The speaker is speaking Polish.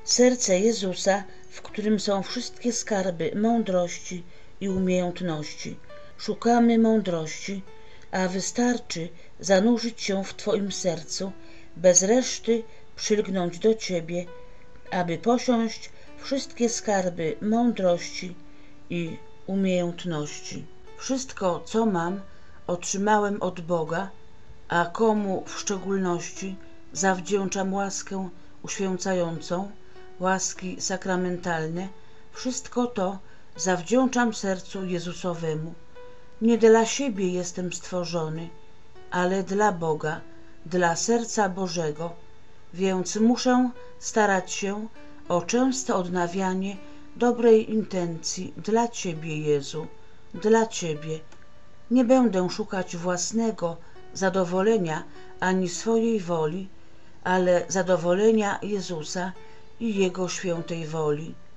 serce Jezusa, w którym są wszystkie skarby mądrości i umiejętności. Szukamy mądrości, a wystarczy zanurzyć się w Twoim sercu, bez reszty przylgnąć do Ciebie, aby posiąść wszystkie skarby mądrości i umiejętności. Wszystko, co mam, otrzymałem od Boga, a komu w szczególności zawdzięczam łaskę uświęcającą, łaski sakramentalne, wszystko to zawdzięczam sercu Jezusowemu. Nie dla siebie jestem stworzony, ale dla Boga, dla serca Bożego, więc muszę starać się o częste odnawianie dobrej intencji dla Ciebie, Jezu, dla Ciebie. Nie będę szukać własnego zadowolenia ani swojej woli, ale zadowolenia Jezusa i Jego świętej woli.